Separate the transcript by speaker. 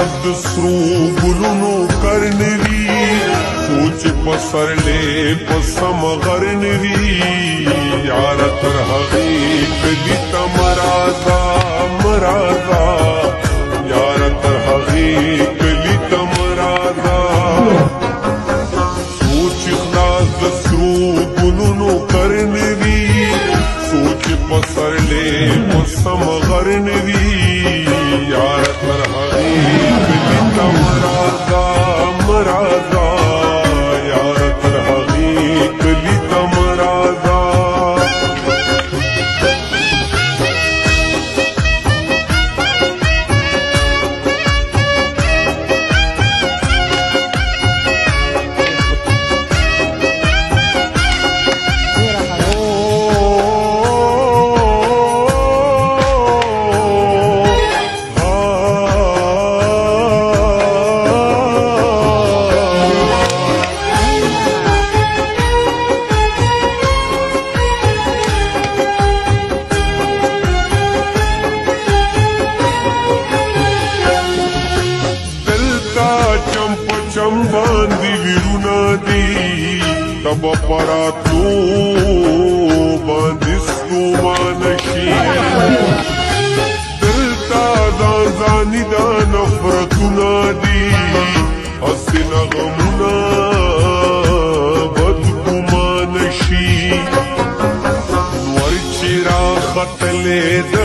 Speaker 1: د سرو ګلونو کرنوي سوچ پسرلې په سم غرنوي یار تر هغې کلي ته مرازا مرازا یار تر هغې کلي ته مرازا سوچ خلاص د سرو ګلونو کرنوي سوچ پسرلې په سم غرنوي یار تر هغې کلي ته مرازا مرازا یار تر هغې کلي ته مرازا باندې ویرونه دي تب پراتو باندې ستومانه شي دلته ځانځاني دا نفرتونه دي هسې نغمونه بدګمانه شي نور چې راختلې